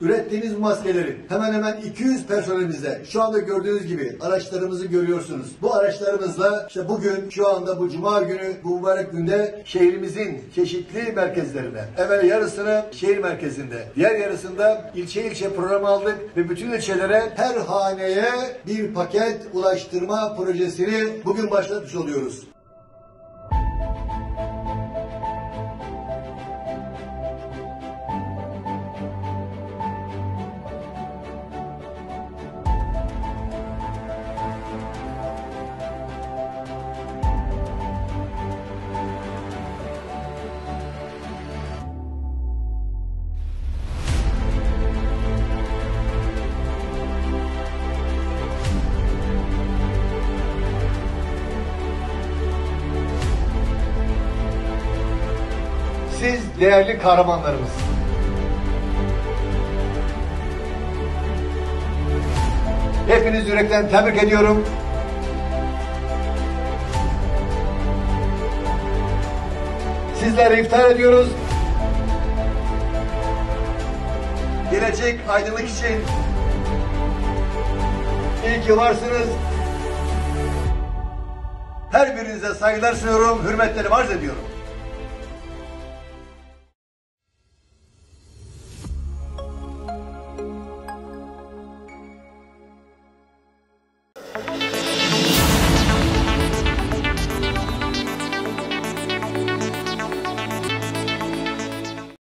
Ürettiğimiz maskeleri hemen hemen 200 personelimizle şu anda gördüğünüz gibi araçlarımızı görüyorsunuz. Bu araçlarımızla işte bugün şu anda bu cuma günü bu mübarek günde şehrimizin çeşitli merkezlerine, evvel yarısını şehir merkezinde, diğer yarısında ilçe ilçe program aldık ve bütün ilçelere her haneye bir paket ulaştırma projesini bugün başlatmış oluyoruz. Siz değerli kahramanlarımız. Hepiniz yürekten tebrik ediyorum. Sizleri iftar ediyoruz. Gelecek aydınlık için iyi ki varsınız. Her birinize saygılar sunuyorum, hürmetlerimi arz ediyorum.